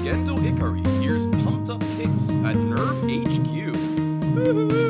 Gendo Ikari. Here's pumped up kicks at Nerve HQ. Woohoo!